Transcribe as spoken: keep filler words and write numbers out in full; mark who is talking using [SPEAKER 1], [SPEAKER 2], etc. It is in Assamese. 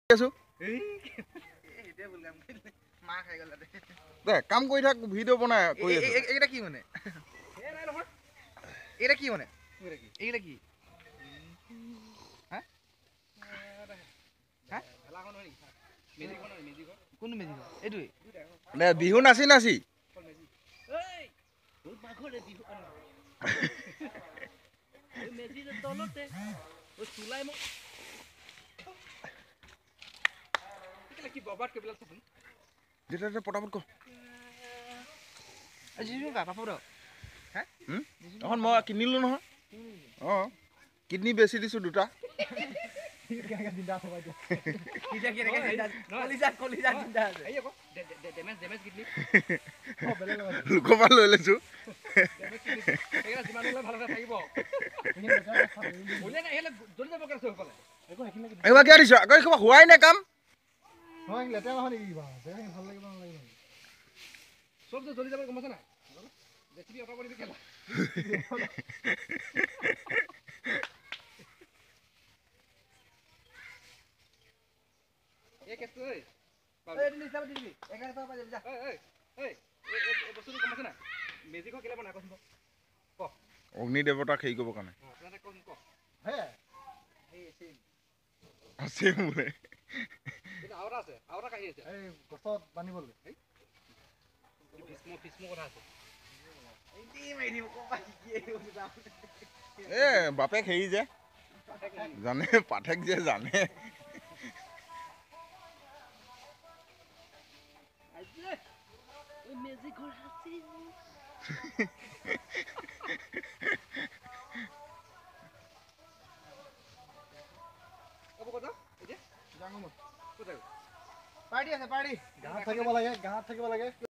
[SPEAKER 1] আছো দে কাম কৰি থাক ভিডিঅ' বনাই কৰি আছো
[SPEAKER 2] এইটা কি মানে এইটা কি মানে এইটা কি হা হা কোন মেজিক এইটোৱে
[SPEAKER 1] দে বিহু নাচি নাচি
[SPEAKER 2] কি ববাত কেবলা থাকুন
[SPEAKER 1] যেটা যেটা পটাপট কর
[SPEAKER 2] আজিও গা পাপৰ হা
[SPEAKER 1] হুম এখন মই কিনিলো নহয় অ কিডনি বেচি দিছো দুটা
[SPEAKER 2] কেনেকা জিন্দা আছে বাইটো কিটা কেনেকা জিন্দা কলিজা কলিজা জিন্দা আছে এই আকৌ ডেমেজ ডেমেজ কিডনি ও বেলে লগাই
[SPEAKER 1] লুকবা লৈ লৈছো
[SPEAKER 2] ডেমেজ কিডনি এগলা যিমান হলে ভালটা থাকিব বলে না হেলে জলদি যাব কৰছে হকলে একো হেখিনি
[SPEAKER 1] এবা কি দিছ আকৌ কিবা হোৱাই নাই কাম
[SPEAKER 2] হয় লেতে নহয় নেকি কিবা দেখি ভাল লাগিব নালাগিব সব যে জলদি যাব গমছ না জেসিবি অটা কৰি খেলা এই কেছটো এই এই নিছা দিবি এগাৰ টকা পাই যা এই এই এই বস্তুটো গমছ না মেজিক কেলে বনা কসম ক
[SPEAKER 1] অগ্নি দেৱতাক হেৰি কৰিব কাৰণে
[SPEAKER 2] এটা কম ক হে এই আছে
[SPEAKER 1] আছে মোৰে
[SPEAKER 2] এটা আউৰা আছে আউৰা কাহি আছে এই গছত বানিবলে এই ফিসমো ফিসমো কথা আছে এইটি মাইদি কোপা কি
[SPEAKER 1] এ বাপেক হেৰি যে জানে পাঠক যে জানে
[SPEAKER 2] আইছে এই মেজিকৰ হাসি পাৰ্টি আছে পাৰ্টি গাঁত থাকিব লাগে গাঁত থাকিব লাগে